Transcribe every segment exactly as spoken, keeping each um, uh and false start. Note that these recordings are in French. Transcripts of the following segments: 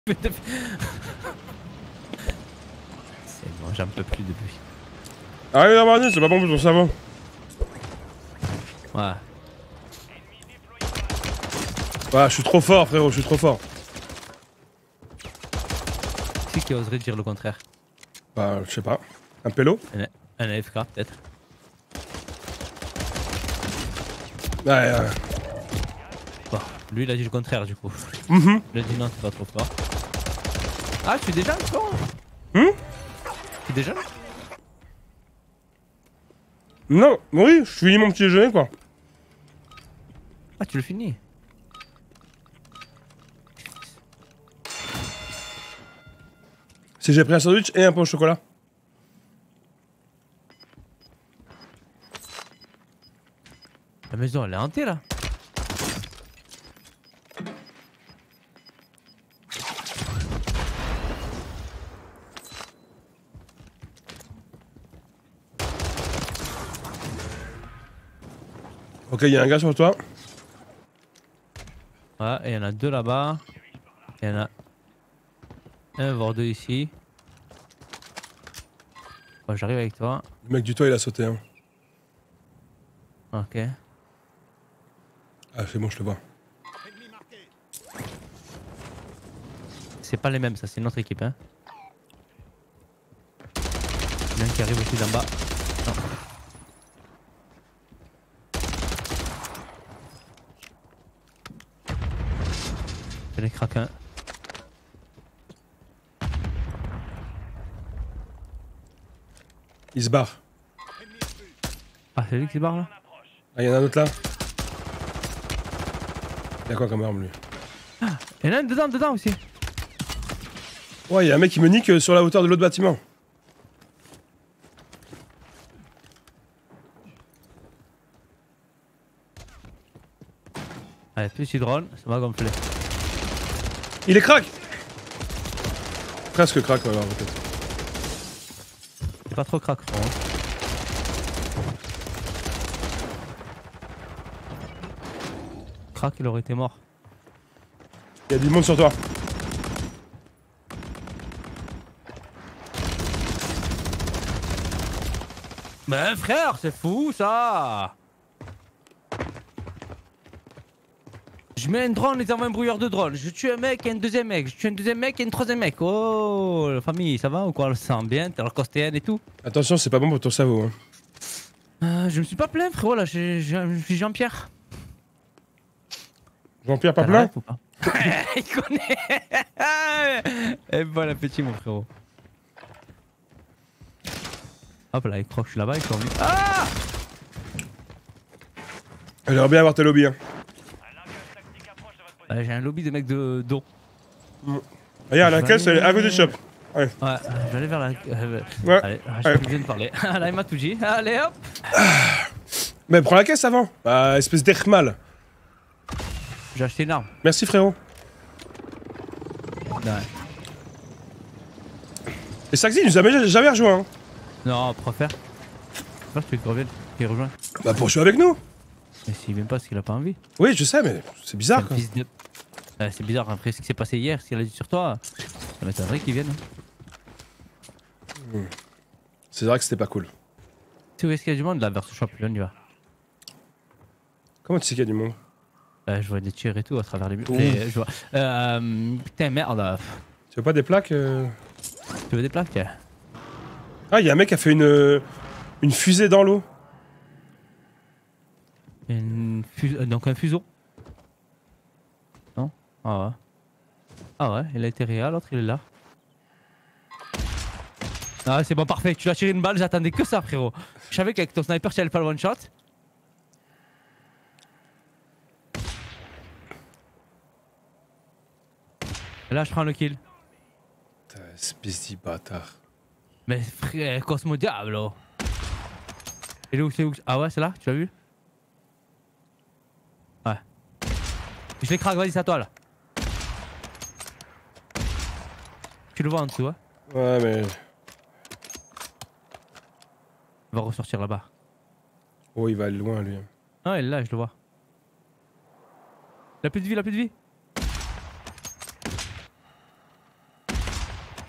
C'est bon, j'en peux plus depuis. Arrête d'avoir c'est pas bon pour ton cerveau. Ouais. Ouais, je suis trop fort, frérot, je suis trop fort. Qui qui oserait dire le contraire? Bah, je sais pas. Un pélo? Un, un A F K peut-être. Ouais, ouais. Bon, lui il a dit le contraire du coup. Mm-hmm. Il a dit non, c'est pas trop fort. Ah, tu es déjà le fort? Hum? Tu es déjà là? Non, oui, je finis mon petit déjeuner quoi. Ah, tu le finis? Si j'ai pris un sandwich et un pain au chocolat. La maison elle est hantée là. Ok, il y a un gars sur toi. Ouais, et il y en a deux là-bas. Il y en a un voire deux ici. Bon, j'arrive avec toi. Le mec du toit il a sauté hein. Ok. Ah c'est bon, je le vois. C'est pas les mêmes, ça c'est notre équipe hein. Il y en a un qui arrive aussi d'en bas. Non. J'en ai craqué un. Il se barre. Ah, c'est lui qui se barre là? Ah, il y en a un autre là. Il y a quoi comme arme lui? Ah, il y en a un dedans, dedans aussi. Ouais, il y a un mec qui me nique sur la hauteur de l'autre bâtiment. Allez, petit drone, ça m'a gonflé. Il est crack. Presque crack, ouais, alors, peut-être. C'est pas trop crack, frérot. Crack, il aurait été mort. Il y a du monde sur toi. Mais frère, c'est fou ça! Je mets un drone, les envoie un brouilleur de drone. Je tue un mec et un deuxième mec. Je tue un deuxième mec et un troisième mec. Oh, la famille, ça va ou quoi? Elle se sent bien, t'es costéenne et tout. Attention, c'est pas bon pour ton cerveau. Hein. Euh, je me suis pas plaint, frérot, là. Je suis Jean-Pierre. Jean-Pierre pas plein? Il connaît. Et bon appétit, mon frérot. Hop là, il croit que je suis là-bas, il croit. Ah! J'aimerais bien avoir tes lobbies. Hein. Euh, J'ai un lobby de mecs de dos. Mm. Regarde, la caisse, elle est à côté du shop. Ouais. Ouais, je vais aller vers la. Euh, ouais. Allez, je ouais. viens de parler. Là, il m'a tout dit. Allez hop! Mais prends la caisse avant. Bah, espèce d'Ermal. J'ai acheté une arme. Merci, frérot. Ouais. Et Saxy, il nous a jamais, jamais rejoint. Hein. Non, préfère. Moi, je te revienne, qu'il rejoint. Bah, pour jouer avec nous. Mais s'il vient pas, c'est qu'il a pas envie. Oui, je sais, mais c'est bizarre. Quoi. De... Ouais, c'est bizarre, après ce qui s'est passé hier, ce qu'il a dit sur toi, ça m'étonnerait qu'il vienne. Hmm. C'est vrai que c'était pas cool. Tu sais où est-ce qu'il y a du monde là, vers ce shop, on y va. Comment tu sais qu'il y a du monde? euh, Je vois des tirs et tout à travers les murs. Je vois... euh, putain, merde. Tu veux pas des plaques euh... Tu veux des plaques? Ah, il y a un mec qui a fait une, une fusée dans l'eau. Une fus... Donc un fuseau. Non? Ah ouais. Ah ouais, il a été réel, l'autre il est là. Ah c'est bon, parfait, tu l'as tiré une balle, j'attendais que ça frérot. Je savais qu'avec ton sniper tu allais pas le one shot. Et là je prends le kill. Putain, espèce de bâtard. Mais frère, Cosmo Diablo. Et là où c'est où? Ah ouais, c'est là, tu l'as vu? Ouais. Je les craque, vas-y, c'est à toi là. Tu le vois en dessous, hein? Ouais, mais. Il va ressortir là-bas. Oh, il va aller loin lui. Ah, il est là, je le vois. Il a plus de vie, il a plus de vie.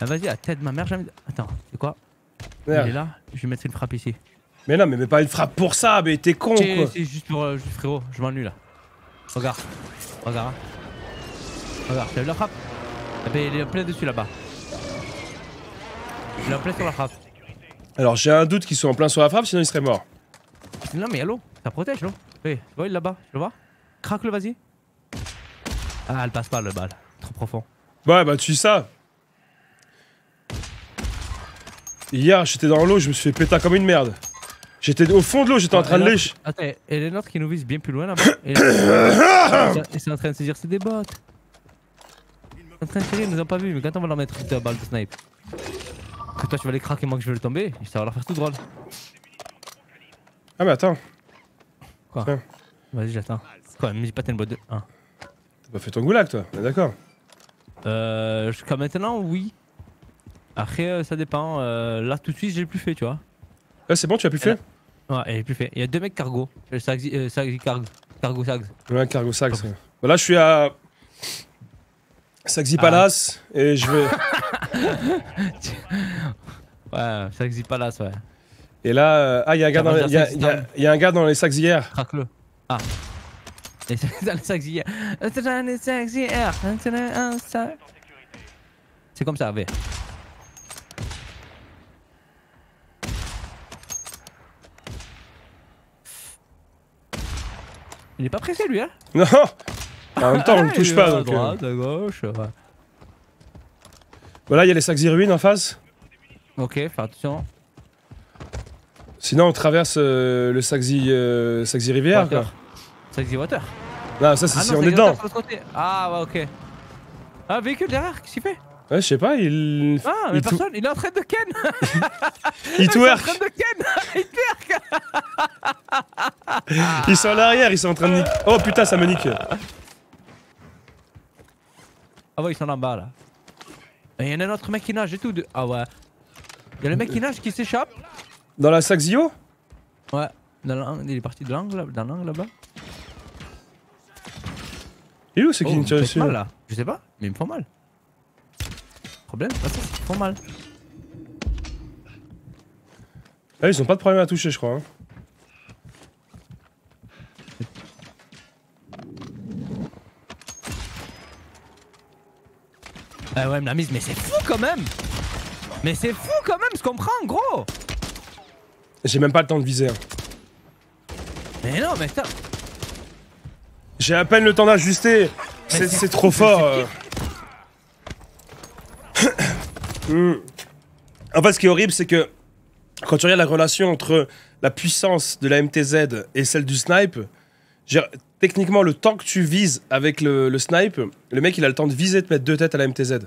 Ah, vas-y, la tête de ma mère, jamais. Attends, c'est quoi? Merde. Il est là, je vais mettre une frappe ici. Mais non, mais mets pas une frappe pour ça, mais t'es con quoi. C'est juste pour. Euh, juste, frérot, je m'ennuie là. Regarde. Regarde. Hein. Regarde, t'as vu la frappe? Eh ben, il est en plein dessus là-bas. Il est en plein sur la frappe. Alors j'ai un doute qu'ils soient en plein sur la frappe, sinon ils seraient morts. Non, mais y'a l'eau, ça protège l'eau. Oui, tu vois, il est là-bas, tu le vois? Craque-le, vas-y. Ah, elle passe pas le balle, trop profond. Ouais, bah tu sais ça. Hier, j'étais dans l'eau, je me suis fait péter comme une merde. J'étais au fond de l'eau, j'étais en train de lécher. Attends, et les nôtres qui nous visent bien plus loin là-bas. Et ils sont en train de se dire c'est des bots. Ils sont en train de tirer, ils nous ont pas vu, mais quand on va leur mettre une balle de snipe. Que toi tu vas les craquer, moi que je vais le tomber, ça va leur faire tout drôle. Ah mais attends. Quoi? Vas-y, j'attends. Quoi, me dis pas t'as une boîte de un. T'as pas fait ton goulag toi, on est d'accord. Euh, jusqu'à maintenant, oui. Après, euh, ça dépend. Euh, là, tout de suite, j'ai plus fait, tu vois. Ouais, c'est bon, tu as plus fait? Ouais, j'ai plus fait. Il y a deux mecs cargo. Le Saxi, euh, Saxi cargo. Cargo Sags. Ouais, cargo Sags. Ouais. Bah là, je suis à Saxi Palace ah. et je vais. Ouais, Saxi Palace, ouais. Et là, euh... ah, il y a un gars dans les, y a, y a, y a un gars dans les Saxières. Craque-le. Ah. Et dans les Saxières. Dans les Saxières. C'est comme ça, V. Il est pas pressé lui, hein? Non. En même temps, on le touche pas. À donc, droite, euh... à gauche. Ouais. Voilà, il y a les Saxi ruines en face. Ok, fais attention. Sinon, on traverse euh, le Saxi, euh, Saxi rivière. Water. Quoi. Saxi Water. Non, ça c'est ah si non, on est dedans. Ah ouais, ok. Ah, véhicule derrière, qu'est-ce qu'il fait? Ouais, je sais pas, il. Ah, mais il personne, il est en train de ken. Il twerk. Il est en train de ken. Il twerk. Ils sont à l'arrière, ils sont en train de niquer. Oh putain, ça me nique. Ah ouais, ils sont en bas là. Et il y en a un autre mec qui nage et tout. De... Ah ouais. Il y a le mec qui nage qui s'échappe. Dans la Saxio? Ouais. Dans il est parti de l'angle, dans l'angle là-bas. Il est où c'est qui oh, me tire dessus mal là? Je sais pas, mais ils me font mal. Problème, c'est ça, ils me font mal. Ah, ils ont pas de problème à toucher, je crois. Hein. Ah ouais, me la mise, mais c'est fou quand même! Mais c'est fou quand même ce qu'on prend, gros! J'ai même pas le temps de viser. Hein. Mais non, mais ça. J'ai à peine le temps d'ajuster. C'est trop fort. Euh... mmh. En fait, ce qui est horrible, c'est que quand tu regardes la relation entre la puissance de la M T Z et celle du snipe, techniquement, le temps que tu vises avec le, le snipe, le mec il a le temps de viser de mettre deux têtes à la M T Z.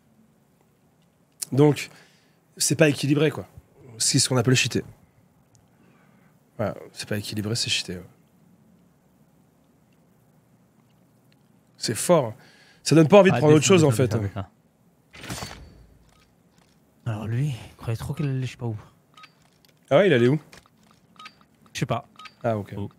Donc, c'est pas équilibré quoi. C'est ce qu'on appelle cheater. Voilà, c'est pas équilibré, c'est cheaté. Ouais. C'est fort. Ça donne pas envie de ah, prendre autre chose en fait. Hein. Alors lui, il croyait trop qu'il allait je sais pas où. Ah ouais, il allait où? Je sais pas. Ah ok. Oh.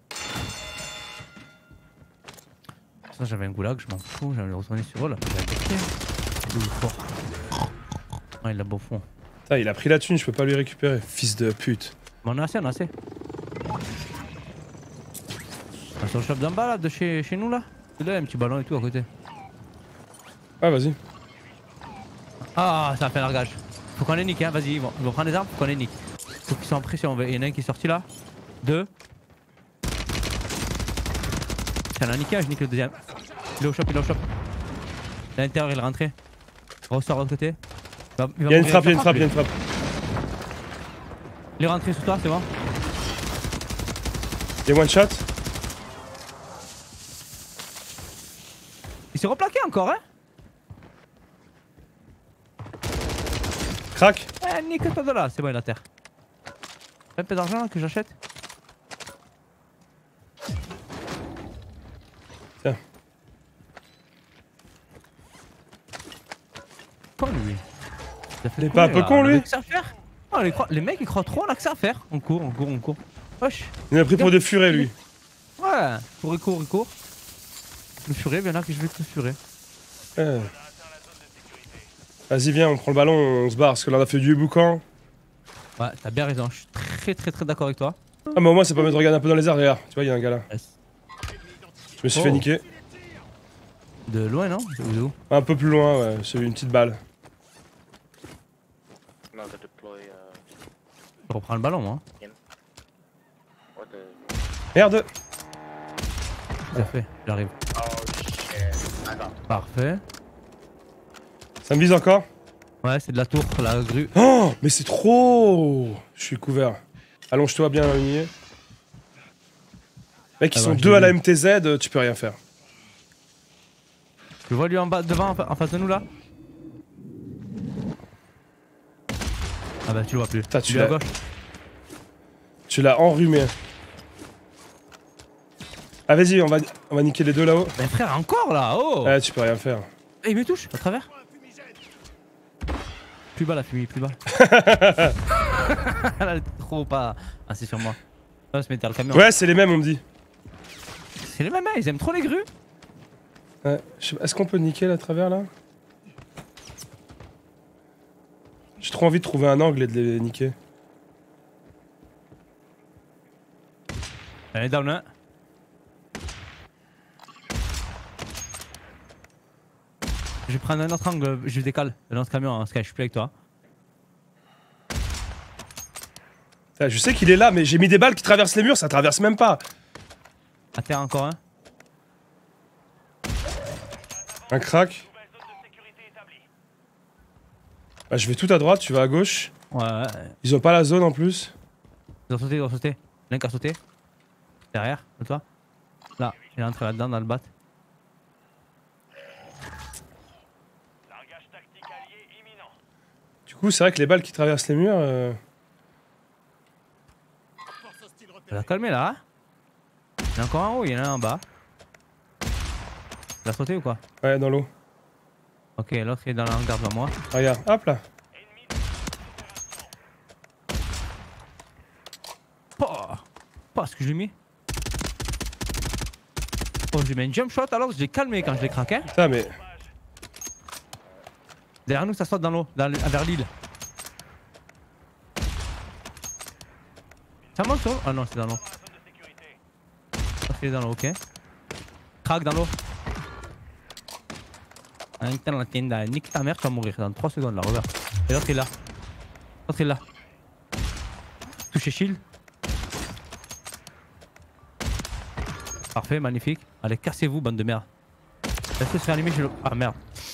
Ça j'avais un goulag, je m'en fous, j'allais retourner sur eux là. Il est fort. Ah, il a beau fond. Ah, il a pris la thune, je peux pas lui récupérer. Fils de pute. Mais on a assez, on a assez. On se chope d'en bas là, de chez, chez nous là. Là, un petit ballon et tout à côté. Ah, vas-y. Ah, ça a fait un largage. Faut qu'on les nique, hein, vas-y, bon, ils vont prendre les armes, faut qu'on les nique. Faut qu'ils soient en pression. Il y en a un qui est sorti là. Deux. Tiens, on a niqué un, je nique le deuxième. Il est au shop, il est au shop. À l'intérieur, il est rentré. Ressort de l'autre côté. Il, va, il, va il y a une frappe, il y a une frappe, il y a une frappe. Il est rentré sous toi, c'est bon. Il y a one shot. Il s'est replaqué encore, hein. Crac. Eh, nique-toi de là, c'est bon, il est à terre. Un peu d'argent que j'achète. Tiens. Quoi lui? Il est pas un peu con lui? Oh, les, les mecs ils croient trop on a que ça à faire. On court, on court, on court. Wesh. Il a pris pour des furets lui. Ouais, court, il court, il court. Le furet, viens là que je vais te furer. Euh. Vas-y, viens, on prend le ballon, on se barre, parce que là on a fait du boucan. Ouais, t'as bien raison, je suis très très très d'accord avec toi. Ah, mais au moins ça permet de regarder un peu dans les airs, regarde. Tu vois, il y a un gars là. Yes. Je me suis Oh. fait niquer. De loin, non? C'est où? Un peu plus loin, ouais, j'ai eu une petite balle. Je reprends le ballon, moi. Merde! Tout à fait, j'arrive. Parfait. Ça me vise encore? Ouais, c'est de la tour, la grue. Oh, mais c'est trop! Je suis couvert. Allonge-toi bien, aligné. Mec, ils Ah sont bah, deux j'ai à la vu. M T Z, tu peux rien faire. Tu vois lui en bas, devant, en fa- en face de nous là? Ah bah tu le vois plus. Putain, tu Lui à l'as- gauche. Tu l'as enrhumé. Ah, vas-y, on va, on va niquer les deux là-haut. Mais frère, encore là, oh! Ouais, tu peux rien faire. Eh, il me touche, à travers. Plus bas la fumée, plus bas. Elle est trop pas assis sur moi. On se mettre le camion. Ouais, c'est les mêmes, on me dit. C'est les mêmes, hein, ils aiment trop les grues. Ouais, je sais pas, est-ce qu'on peut niquer là à travers là? J'ai trop envie de trouver un angle et de les niquer. Elle est down, hein. Je vais prendre un autre angle, je décale dans ce camion, hein, parce que je suis plus avec toi. Ah, je sais qu'il est là, mais j'ai mis des balles qui traversent les murs, ça traverse même pas. À terre encore un. Un crack. Bah, je vais tout à droite, tu vas à gauche. Ouais, ouais. Ils ont pas la zone en plus. Ils ont sauté, ils ont sauté. L'un qui a sauté. Derrière, de toi. Là, il est entré là-dedans dans le bat. Du coup, c'est vrai que les balles qui traversent les murs. Euh... Ça va calmer là, hein. Il y en a encore un en haut, il y en a un en bas. Il a sauté ou quoi? Ouais, dans l'eau. Ok, l'autre est dans la hangar devant moi. Regarde, hop là. Oh, pas ce que je lui ai mis. Oh, j'ai mis un jump shot alors, je l'ai calmé quand je l'ai craqué. Putain, mais. Derrière nous, ça saute dans l'eau, dans le- vers l'île. Ça monte sur l'eau? Ah non, c'est dans l'eau. Ah, c'est dans l'eau, ok. Crack dans l'eau. Un dans la tienne, nique ta mère, tu vas mourir dans trois secondes là, regarde. Et l'autre est là. L'autre est là. Touché shield. Parfait, magnifique. Allez, cassez-vous, bande de merde. Est-ce que se réanimer, je le. Ah merde.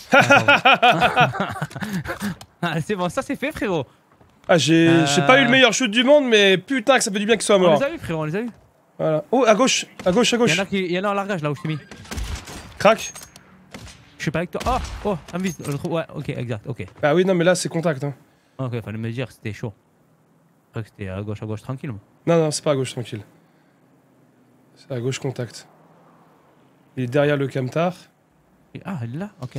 Ah, c'est bon, ça c'est fait, frérot. Ah, j'ai Euh. j'ai pas eu le meilleur shoot du monde, mais putain, que ça fait du bien qu'il soit On mort. les a eu, frérot, on les a eu. Voilà. Oh, à gauche, à gauche, à Il gauche. y en a qui, il y en a en largage là où je t'ai mis. Crac. Je suis pas avec toi. Oh, oh, ça me vise. Je le trouve. Ouais, ok, exact, ok. Ah oui, non, mais là, c'est contact. Hein. Ok, fallait me dire que c'était chaud. Je crois que c'était à gauche, à gauche, tranquille. Moi. Non, non, c'est pas à gauche, tranquille. C'est à gauche, contact. Il est derrière le camtar. Et- Ah, elle est là, ok.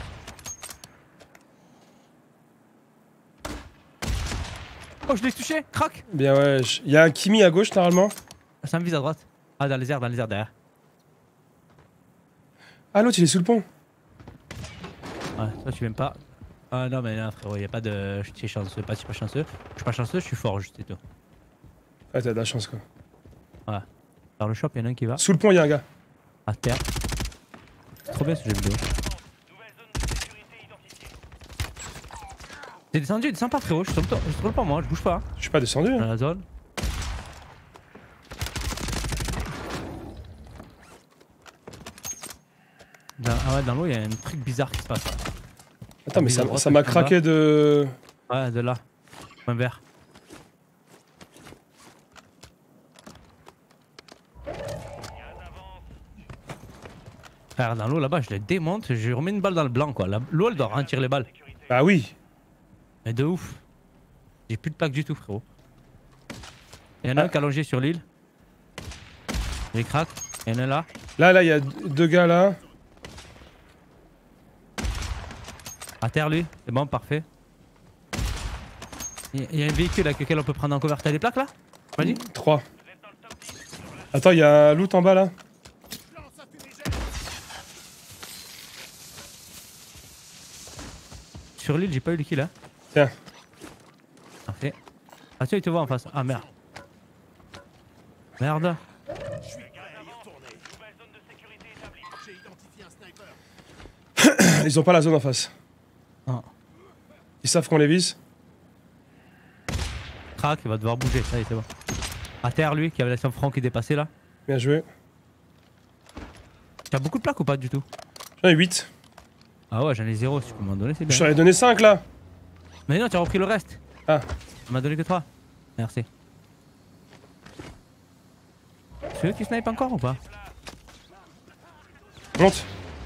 Oh, je l'ai touché, crac. Bien, ouais. je- Il y a un Kimi à gauche, normalement. Ça me vise à droite. Ah, dans les airs, dans les airs derrière. Ah, l'autre, il est sous le pont. Ouais, toi tu m'aimes pas. Ah non, mais non, frérot, y a pas de. Je suis chanceux, pas, je suis pas chanceux. Je suis pas chanceux, je suis fort, juste et tout. Ah, t'as de la chance, quoi. Dans le shop, y'en a un qui va. Sous le pont, il y a un gars. À terre. C'est trop bien ce jeu vidéo. T'es descendu, descends pas, frérot, je te roule- je te roule pas, moi, je bouge pas. Je suis pas descendu. Dans Hein. la zone. Dans, ah ouais, dans l'eau, il y a un truc bizarre qui se passe. Attends, mais Mise à ça droite, ça m'a en bas. craqué de. Ouais, de là. Point vert. Frère, dans l'eau là-bas, je les démonte, je remets une balle dans le blanc quoi. La- L'eau elle doit ralentir les balles. Ah oui. Mais de ouf. J'ai plus de plaque du tout, frérot. Il y en a un Ah. qui est allongé sur l'île. J'ai crack. Il y en a un là. Là, là, il y a deux gars là. À terre lui. C'est bon, parfait. Il y a un véhicule avec lequel on peut prendre en cover. T'as des plaques là? Vas-y. Trois. Attends, il y a un loot en bas là. sur l'île, j'ai pas eu le kill là. Tiens. Parfait. Ah tiens, il te voit en face. Ah merde. Merde. Ils ont pas la zone en face. Non. Ils savent qu'on les vise. Crac, il va devoir bouger, ça y est, c'est bon. À terre, lui, qui avait laissé un franc qui dépassait là. Bien joué. T'as beaucoup de plaques ou pas du tout? J'en ai huit. Ah ouais, j'en ai zéro, si tu peux m'en donner, c'est bien. Je t'en ai donné cinq là. Mais non, tu as repris le reste. Ah. Tu m'as donné que trois. Merci. C'est eux qui snipe encore ou pas? Monte.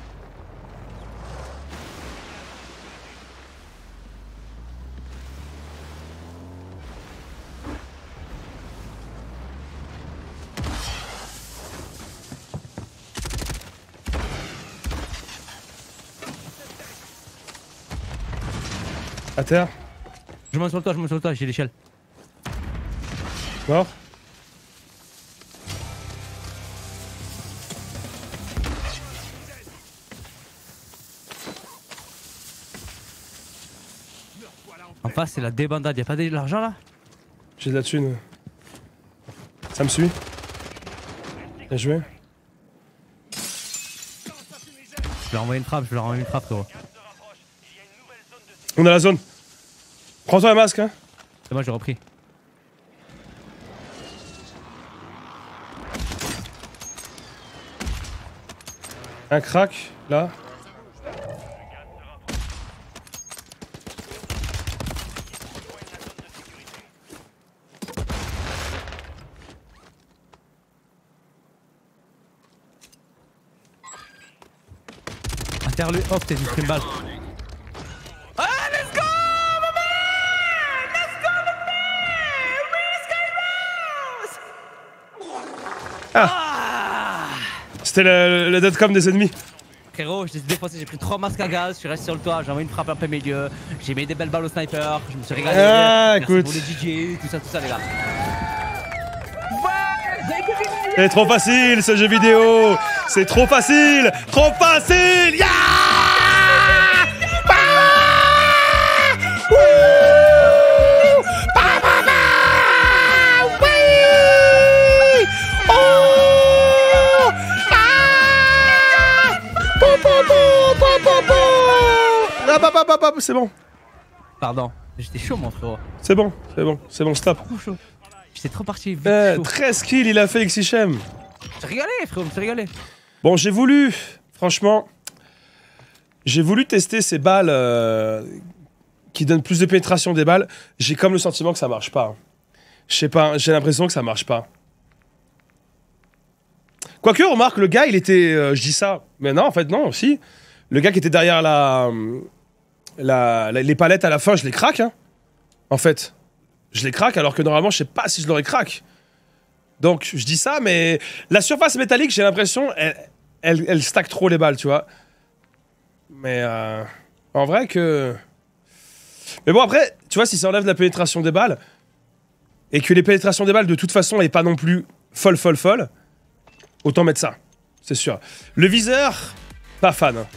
À terre. Je monte sur le toit, je monte sur le toit, j'ai l'échelle. Mort. En face, c'est la débandade. Y'a pas de l'argent là? J'ai de la thune. Ça me suit. Bien joué. Je vais leur envoyer une frappe, je vais leur envoyer une frappe, gros. On a la zone. Prends-toi un masque, hein. C'est moi, j'ai repris. Un crack, là. À terre, lui, hop, t'es une balle. Ah, let's go, my man! Let's go, my man! We Skyrose! Ah! C'était le, le deadcom des ennemis. Frérot, je les ai défoncés, j'ai pris trois masques à gaz, je suis resté sur le toit, j'ai envoyé une frappe en plein milieu, j'ai mis des belles balles au sniper, je me suis régalé. Ah, merci écoute. pour les D J, tout ça, tout ça, les gars. C'est trop facile ce jeu vidéo. C'est trop facile. Trop facile. Yeah. Ah. Wouh. Ba, ba, ba. Oui. Oh. Ah. Po, po, po, po, po, po. Ah, ba, ba, ba, ba. C'est bon. Pardon, j'étais chaud mon frérot. C'est bon, c'est bon, c'est bon, stop. Trop chaud. J'étais trop parti vite Euh, chaud. treize kills il a fait Xichem. J'ai régalé frérot, je me suis régalé. Bon, j'ai voulu, franchement, j'ai voulu tester ces balles euh, qui donnent plus de pénétration des balles. J'ai comme le sentiment que ça marche pas. Je sais pas, j'ai l'impression que ça marche pas. Quoique, remarque, le gars, il était... Euh, je dis ça, mais non, en fait, non, aussi. Le gars qui était derrière la, la, la- les palettes à la fin, je les craque, hein. En fait. Je les craque, alors que normalement, je sais pas si je l'aurais craque. Donc, je dis ça, mais la surface métallique, j'ai l'impression, elle, elle, elle stack trop les balles, tu vois. Mais euh, en vrai que... Mais bon, après, tu vois, si ça enlève la pénétration des balles, et que les pénétrations des balles, de toute façon, n'est pas non plus folle, folle, folle, autant mettre ça, c'est sûr. Le viseur, pas fan. Hein.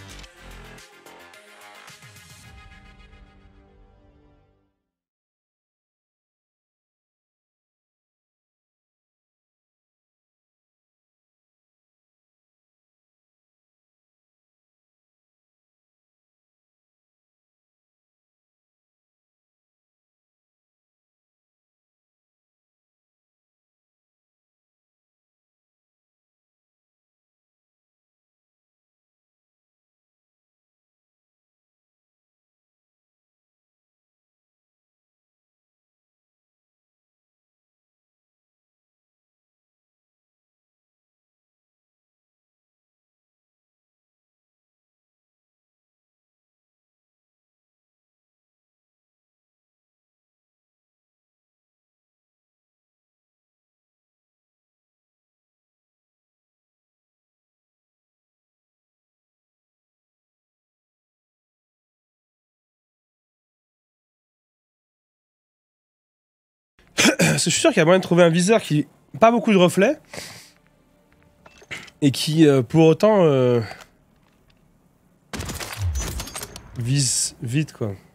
Je suis sûr qu'il y a moyen de trouver un viseur qui... Pas beaucoup de reflets. Et qui, euh, pour autant... Euh, vise vite, quoi.